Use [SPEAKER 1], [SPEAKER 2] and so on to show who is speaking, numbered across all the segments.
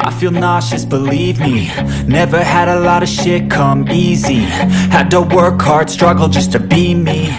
[SPEAKER 1] I feel nauseous, believe me. Never had a lot of shit come easy. Had to work hard, struggle just to be me.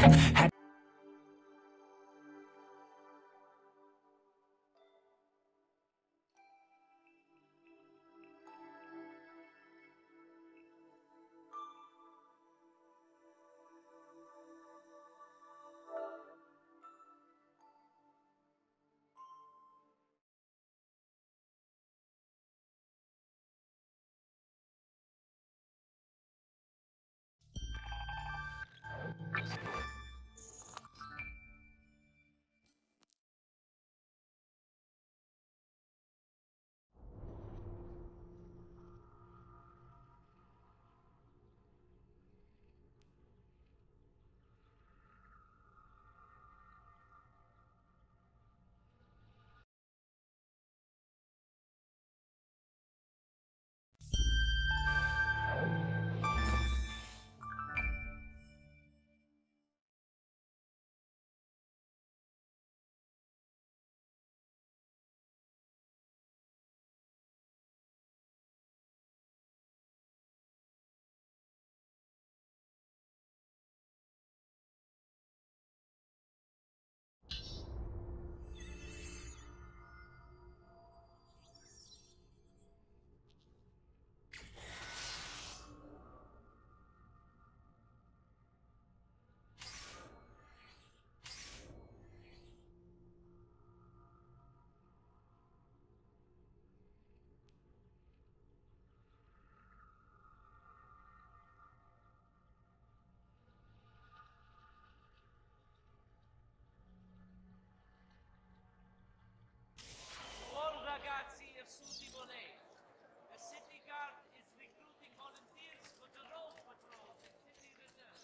[SPEAKER 2] All ragazzi e suti volei. The city guard is recruiting volunteers for the road patrol and city reserve.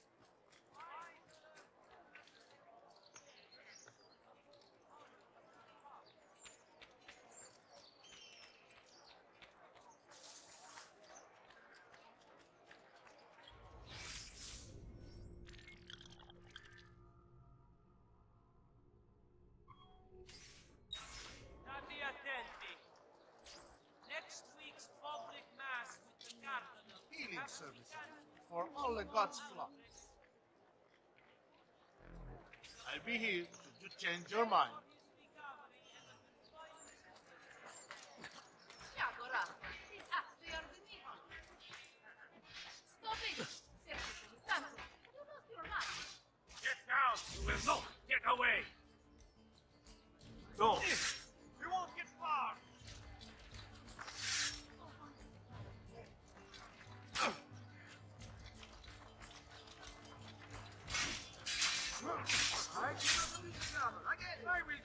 [SPEAKER 2] State attenti. Next week's public mass with the cardinal.
[SPEAKER 3] Healing services for all the gods' flocks. I'll be here to change your mind.
[SPEAKER 4] Get down! You will not get away! Go!
[SPEAKER 3] We won't get far. I will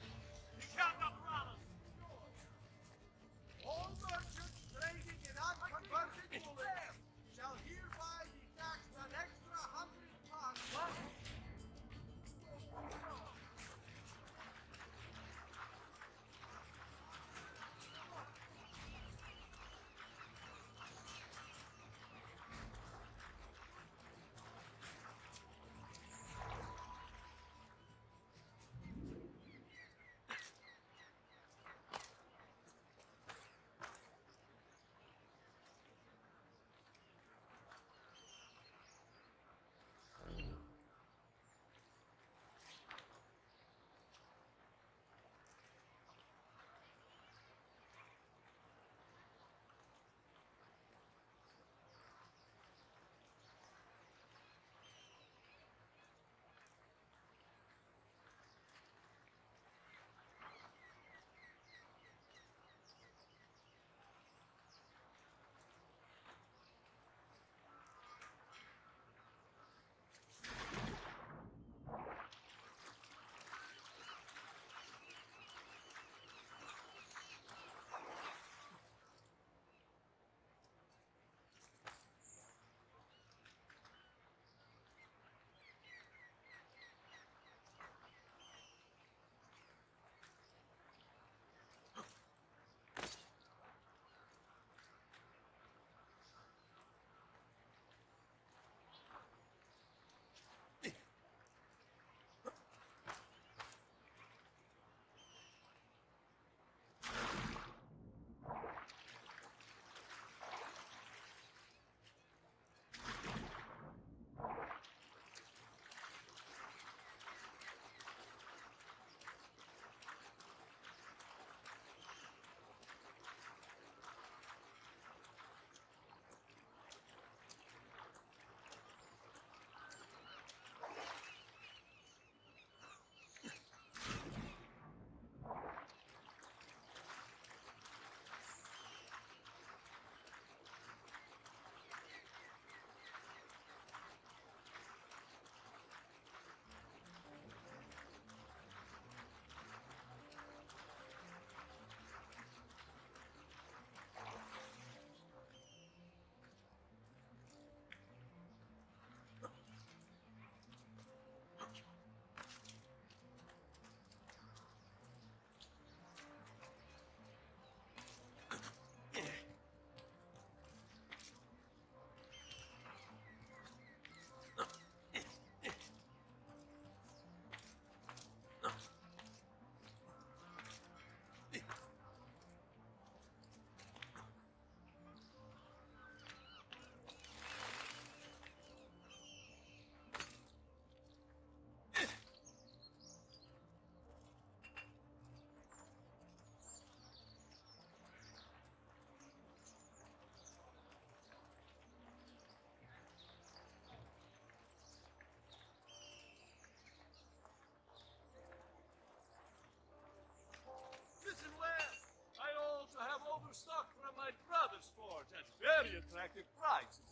[SPEAKER 3] very attractive prices.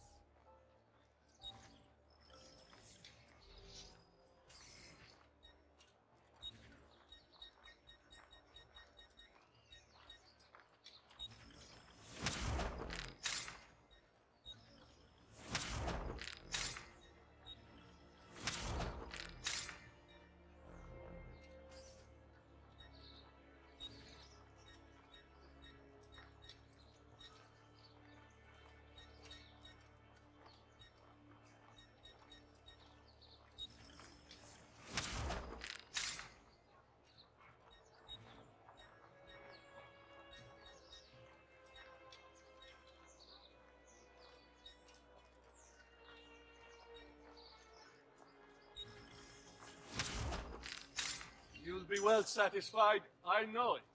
[SPEAKER 3] You'll be well satisfied, I know it.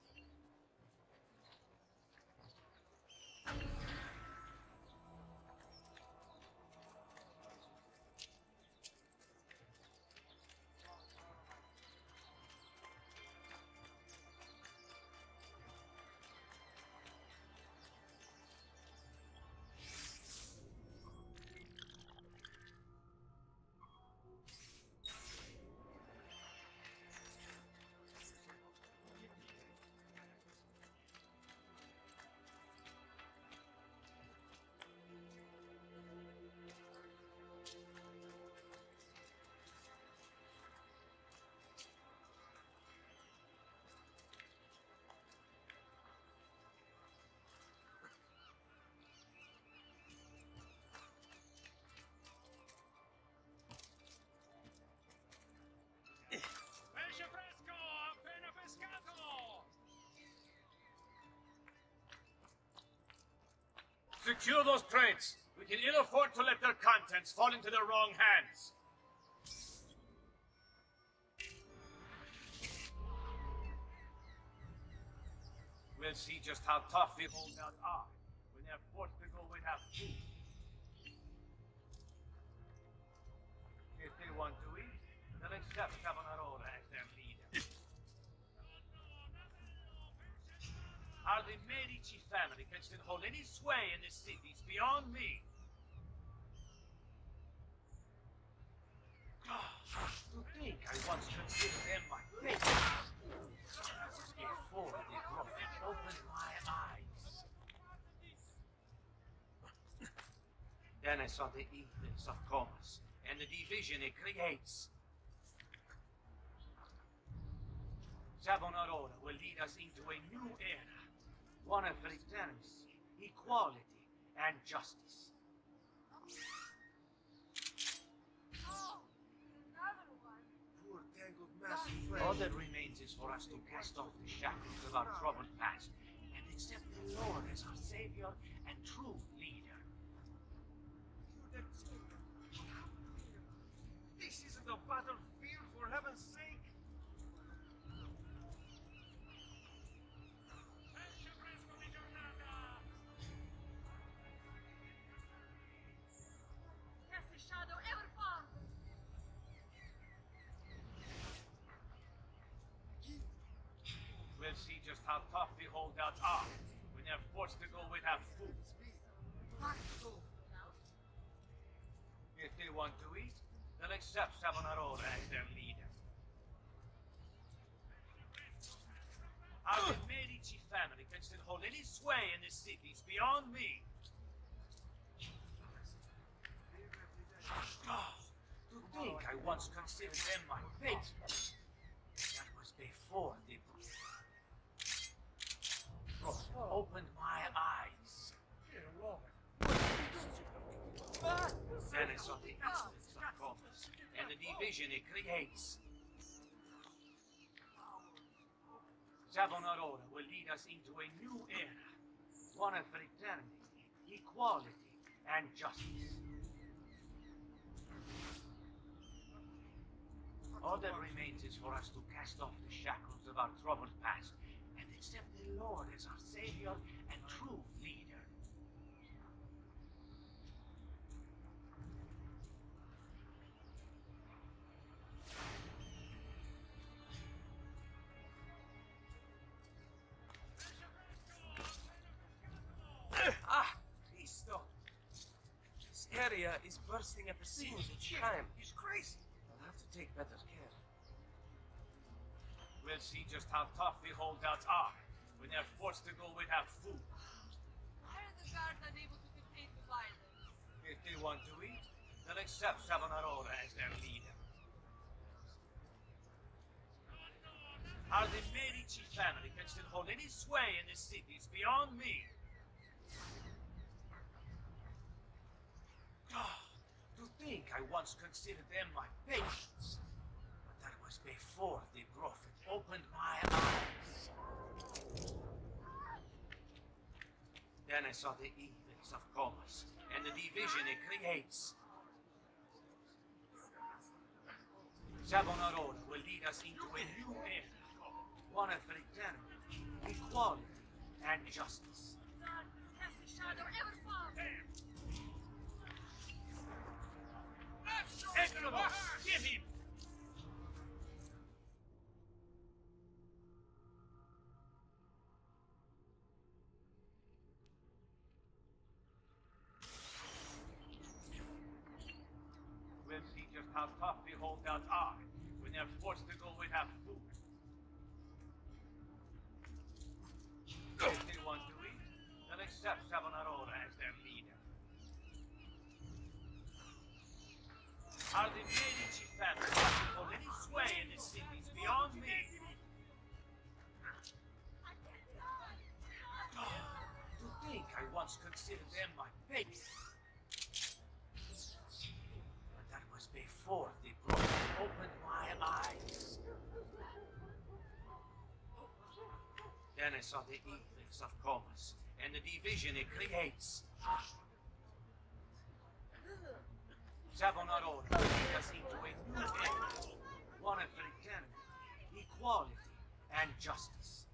[SPEAKER 4] Pesce fresco, appena pescato! Secure those crates. We can ill afford to let their contents fall into the wrong hands. We'll see just how tough the holdouts are when they're forced to go without food. If they want to eat, they'll accept Savonarola as their leader. How the Medici family can still hold any sway in this city is beyond me. To think I once considered them my mates. Before the prophet opened my eyes. Then I saw the evils of Comus and the division it creates. Savonarola will lead us into a new era, one of fraternity, equality, and justice.
[SPEAKER 3] Poor tangled massive
[SPEAKER 4] All
[SPEAKER 3] friend.
[SPEAKER 4] that remains is for us to cast off the shackles of our troubled past and accept the Lord as our savior and true leader.
[SPEAKER 3] This isn't a battlefield, for heaven's sake.
[SPEAKER 5] Cast a shadow ever far.
[SPEAKER 4] We'll see just how tough the holdouts are when they're forced to go without food. If they want to eat, they'll accept Savonarola as their leader. How the Medici family can still hold any sway in this city is beyond me. To think I once considered them my mates. That was before the prophet opened my eyes. Then I saw the incidents of Comus and the division it creates. Savonarola will lead us into a new era, one of fraternity, equality, and justice. All that remains is for us to cast off the shackles of our troubled past and accept the Lord as our savior and true leader. Ah, Cristo! area is bursting at the seams each time. He's crazy. I'll have to take better care.
[SPEAKER 2] We'll see just how tough the holdouts are when they're forced to go without food.
[SPEAKER 5] Why are the guards unable to contain the violence?
[SPEAKER 2] If they want to eat, they'll accept Savonarola as their leader. How the Medici family can still hold any sway in this city is beyond me. To think I once considered them my patients. But that was before the prophet opened my eyes. Then I saw the evils of commerce and the division it creates. Savonarola will lead us into a new era. One of fraternity, equality, and justice.
[SPEAKER 5] Darkness cast a shadow ever fall.
[SPEAKER 2] Equinox, give him! We'll see just how tough the holdouts are when they're forced to go without food. If they want to eat, they'll accept Savonarola as their leader. How the Medici family can hold any sway in this city is beyond me. To think I once considered them my patients. But that was before the prophet opened my eyes. Then I saw the evils of commerce and the division it creates. Savonarola will lead us into a new era, one of fraternity, equality, and justice.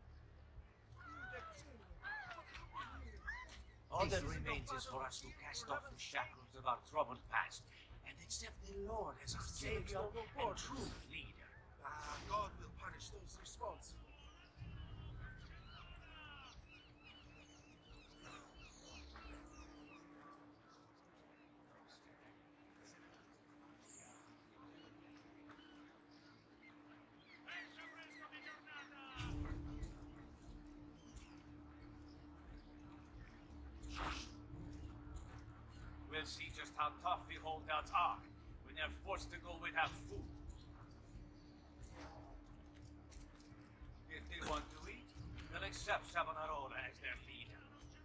[SPEAKER 2] All that remains is for us to cast off the shackles of our troubled past and accept the Lord as our Savior and true leader.
[SPEAKER 4] God will punish those responsible.
[SPEAKER 2] We'll see just how tough the holdouts are when they're forced to go without food. If they want to eat, they'll accept Savonarola as their leader.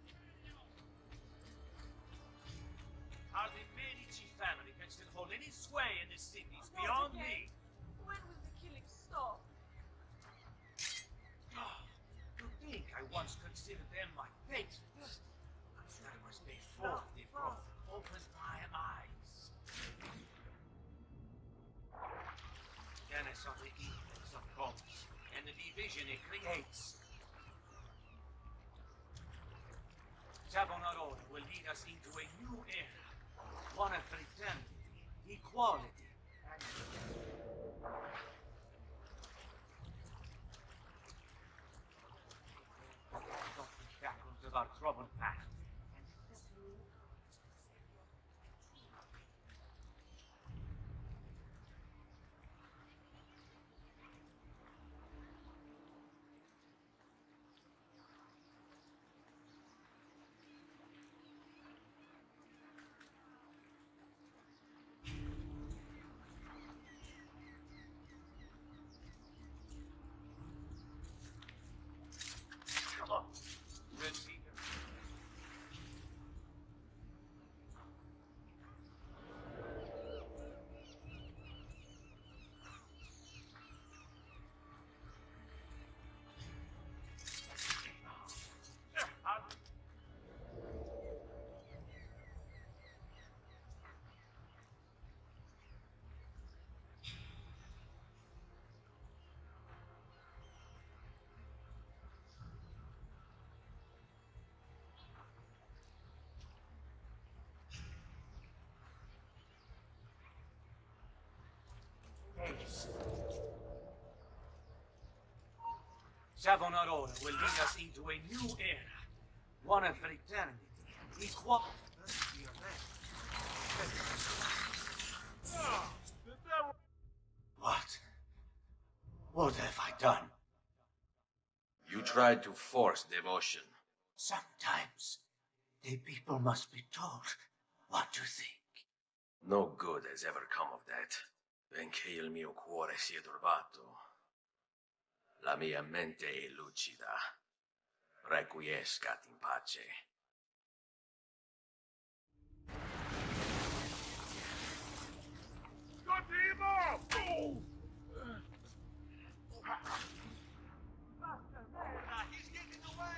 [SPEAKER 2] How the Medici family can still hold any sway in this city is beyond me.
[SPEAKER 5] When will the killing stop?
[SPEAKER 2] To think I once considered them my patients. That was before the prophet opened my eyes. Then I saw the evils of commerce and the division it creates. Savonarola will lead us into a new era, one of fraternity, equality, and off the shackles of our troubled past. Come on, Red Sea. Savonarola will lead us into a new era, one of fraternity, equality.
[SPEAKER 4] What? What have I done?
[SPEAKER 6] You tried to force devotion.
[SPEAKER 4] Sometimes the people must be told what to think.
[SPEAKER 6] No good has ever come of that. Benché il mio cuore sia turbato, la mia mente è lucida. Requiescat in pace.
[SPEAKER 2] He's getting away!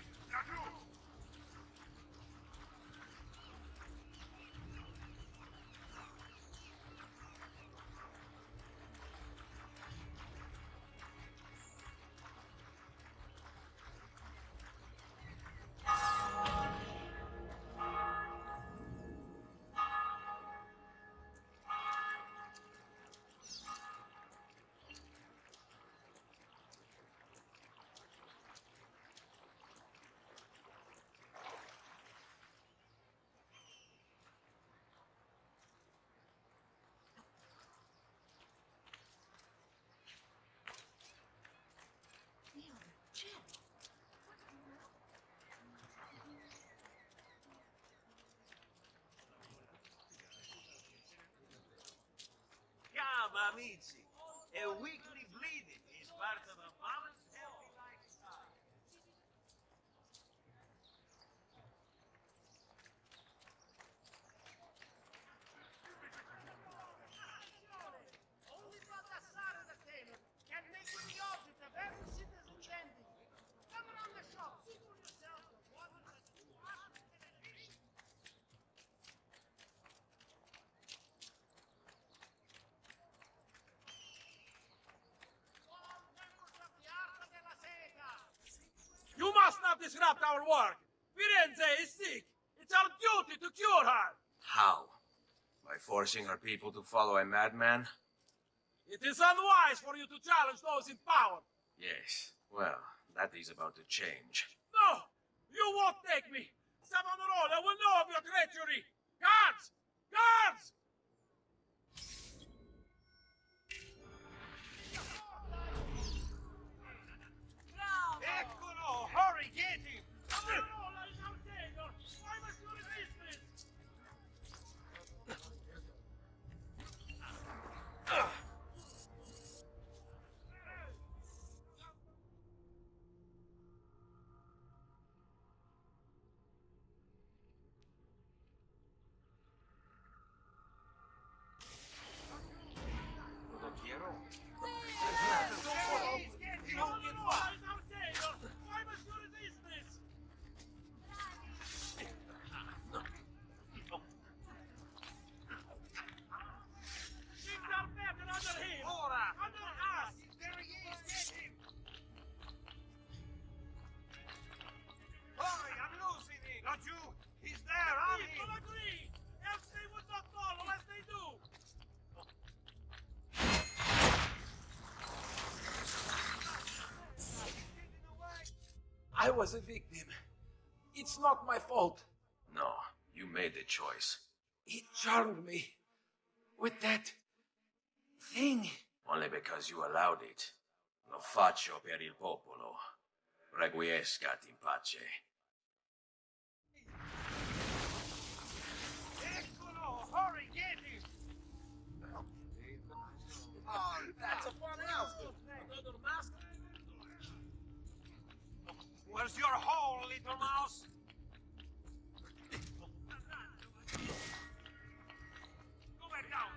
[SPEAKER 2] Chiama, amici. A weekly bleeding is part of a balanced, healthy lifestyle. Only Baldassare entertainer can make you the object of every citizen's envy. Come around the shop, see for yourself the wonders that you are. You must not disrupt our work! Firenze is sick! It's our duty to cure her!
[SPEAKER 6] How? By forcing her people to follow a madman?
[SPEAKER 2] It is unwise for you to challenge those in power!
[SPEAKER 6] Yes. Well, that is about to change.
[SPEAKER 2] No! You won't take me! Savonarola will know of your treachery! Guards! Guards! Eccolo! Hurry, get him! Savonarola is our savior! Why must you resist this?
[SPEAKER 6] Lo quiero.
[SPEAKER 2] He's there, I'm here! People agree! Else they would not follow as they do! I was a victim. It's not my fault.
[SPEAKER 6] No, you made the choice.
[SPEAKER 2] He charmed me. With that thing.
[SPEAKER 6] Only because you allowed it. Lo faccio per il popolo. Requiescat in pace.
[SPEAKER 2] Eccolo! Hurry, get him! Oh, that's a fun house. Another mask? Where's your hole, little mouse? Go back down.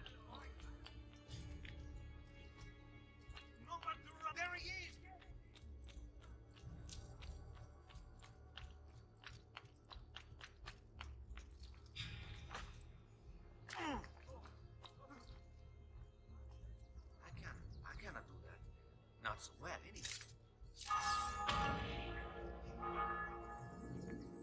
[SPEAKER 2] Nowhere to run. There he is.
[SPEAKER 4] I cannot do that. Not so well, anyway.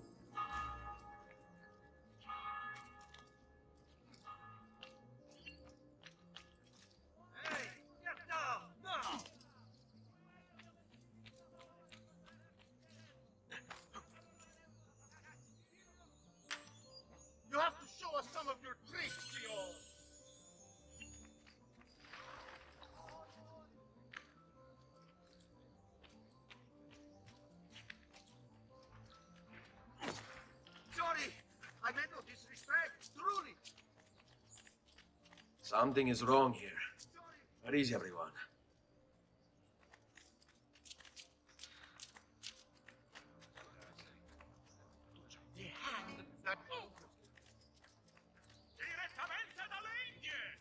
[SPEAKER 6] Something is wrong here. Where is everyone?
[SPEAKER 4] Direttamente dalle Indie!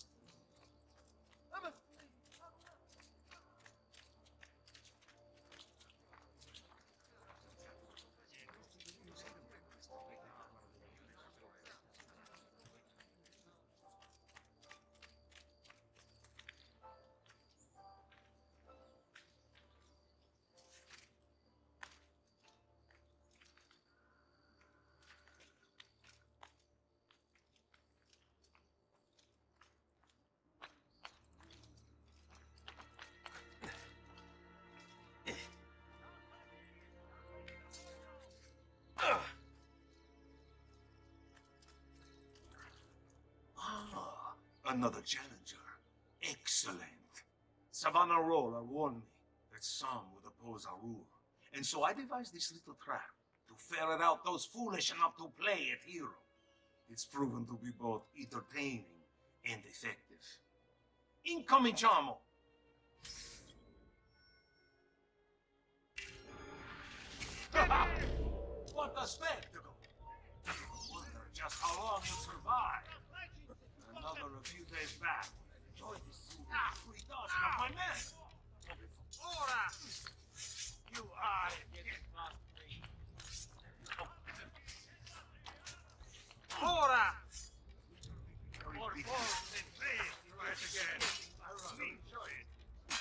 [SPEAKER 7] Another challenger. Excellent. Savonarola warned me that some would oppose our rule. And so I devised this little trap to ferret out those foolish enough to play at hero. It's proven to be both entertaining and effective. Incominciamo! What a spectacle! I wonder just how long you'll survive. Another a few days back, when I enjoyed this scene, 3 dozen of my men.
[SPEAKER 4] Ora! You are getting past me. Ora! Or both in faith, you right again. I rather enjoy it.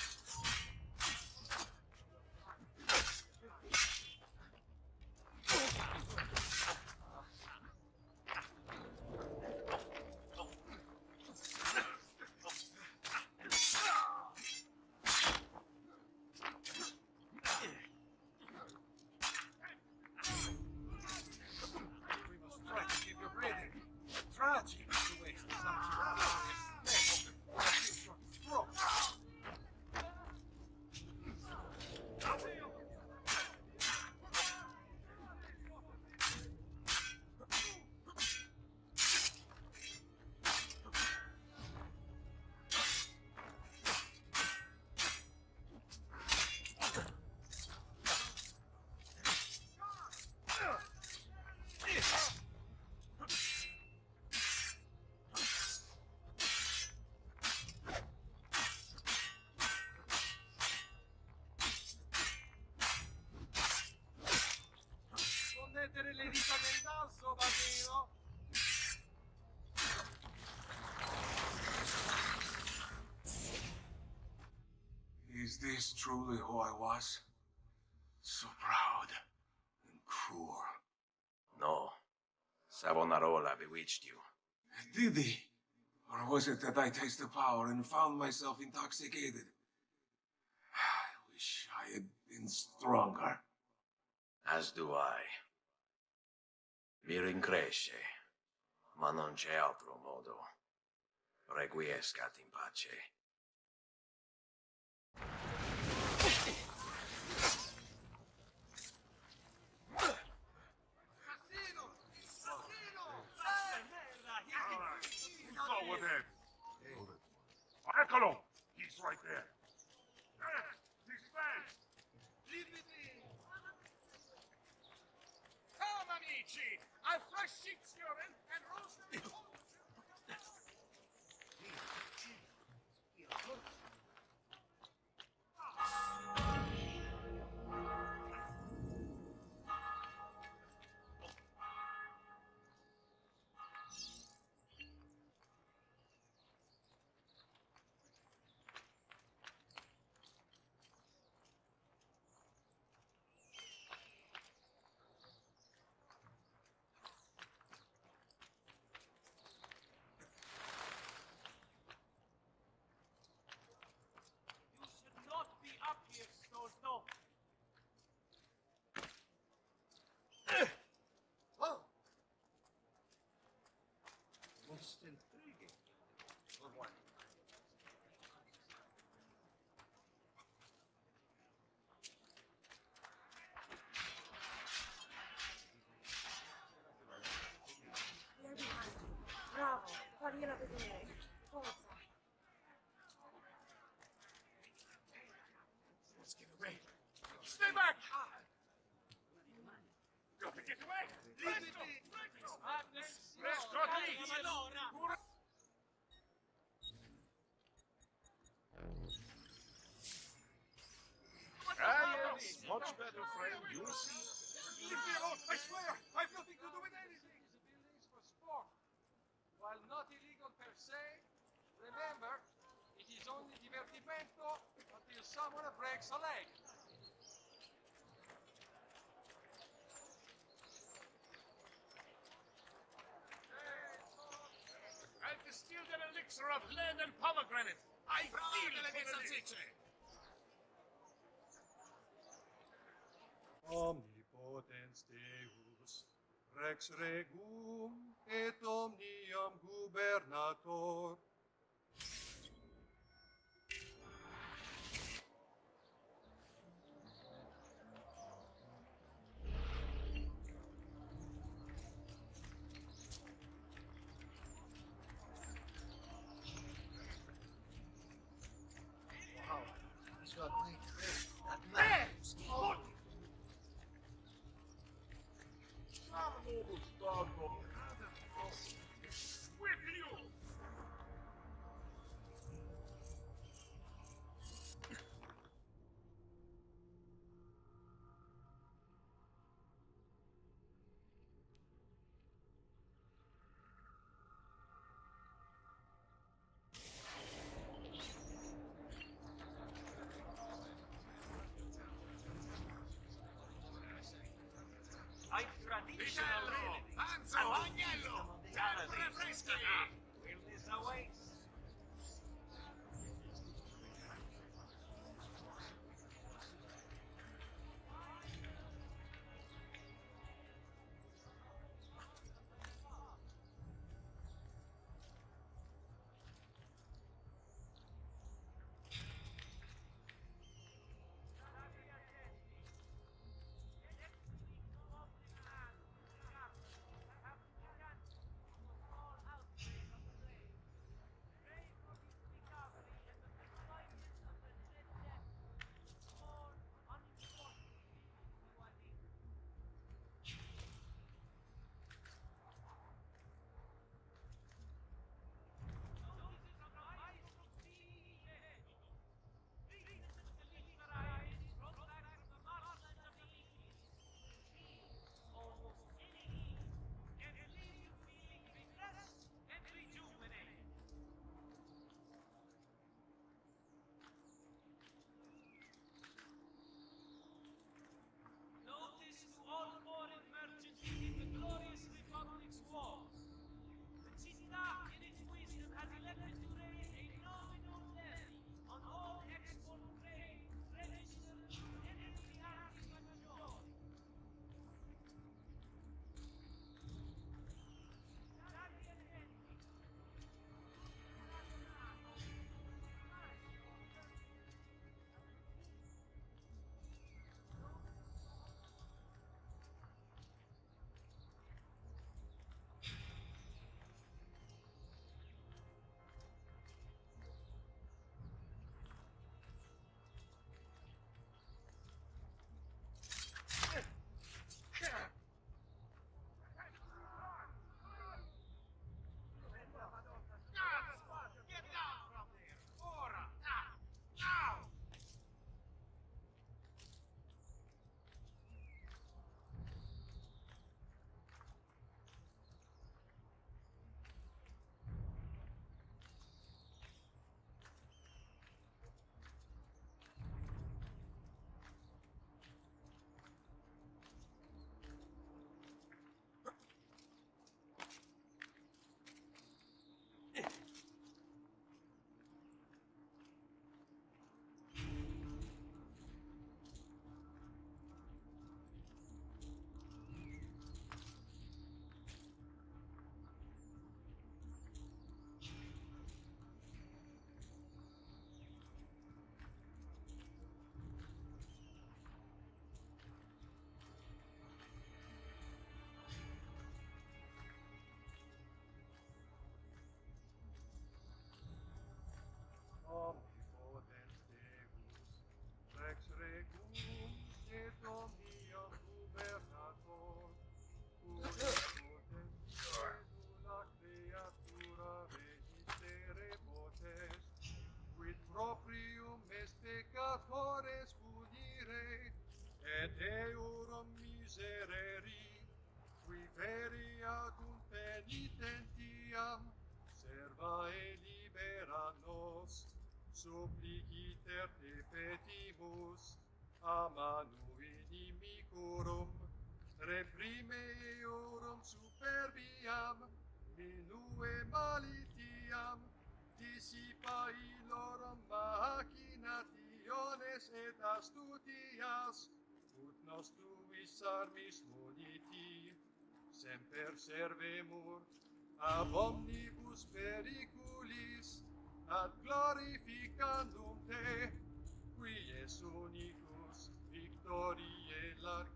[SPEAKER 4] Mettere le dita nel naso, bambino!
[SPEAKER 7] Is this truly who I was? So proud and cruel.
[SPEAKER 6] No. Savonarola bewitched you.
[SPEAKER 7] Did he? Or was it that I tasted power and found myself intoxicated? I wish I had been stronger.
[SPEAKER 6] As do I. Vi rincresce, ma non c'è altro modo. Requiescat in pace.
[SPEAKER 4] Go with him! Eccolo! He's right there. He's back! Leave me be! Come, amici! I'll fresh sheep's urine and roast them.
[SPEAKER 3] Get away! Presto!
[SPEAKER 2] Attenzione!
[SPEAKER 3] Presto, lì! Yes, much better, friend. You see.
[SPEAKER 7] Leave me alone! I swear! I've nothing to do with anything!
[SPEAKER 2] These buildings for sport. While not illegal per se, remember, it is only divertimento until someone breaks a leg.
[SPEAKER 3] I've distilled an elixir of lead and pomegranate. Ideal for the salsicce.
[SPEAKER 8] Omnipotens Deus, Rex Regum, et omnium gubernator.
[SPEAKER 4] Wow, he's got great grip. That man!
[SPEAKER 3] With you!
[SPEAKER 4] I traditional remedy.
[SPEAKER 3] Anzo, agnello! Sempre freschi!
[SPEAKER 4] Wilderness awaits.
[SPEAKER 8] Pae libera nos, suppliciter te petimus, a manu inimicorum, reprime eorum superbiam, minue malitiam, dissipa illorum machinationes et astutias, ut nos tuis armis muniti, semper servemur, ab omnibus periculis, ad glorificandum te, qui es unicus victoriae largi.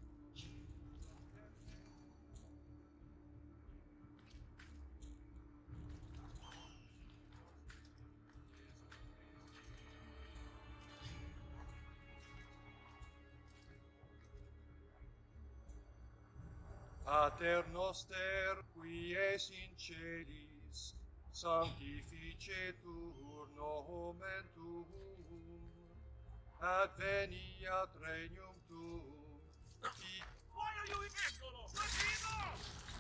[SPEAKER 8] Pater noster, qui es in celis, sanctificetur nomen tuum, adveniat regnum tuum,
[SPEAKER 3] Why are you in Eccolo? Latino!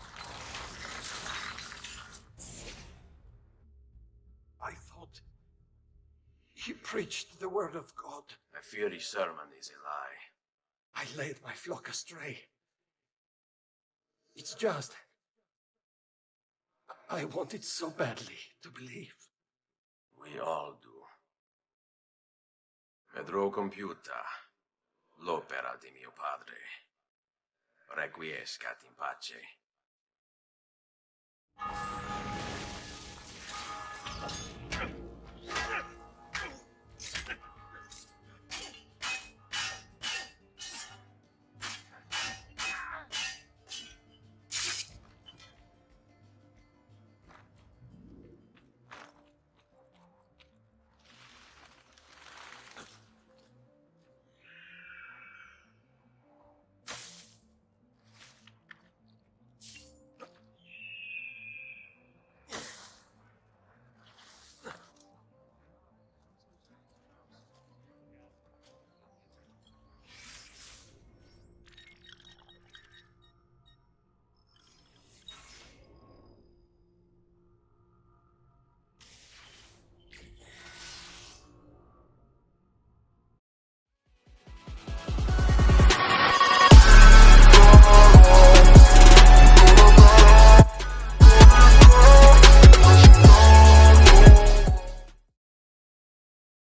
[SPEAKER 7] I thought he preached the word of God.
[SPEAKER 6] I fear his sermon is a lie.
[SPEAKER 7] I led my flock astray. It's just I wanted so badly to believe.
[SPEAKER 6] We all do. Vedrò compiuta l'opera di mio padre. Requiescat in pace.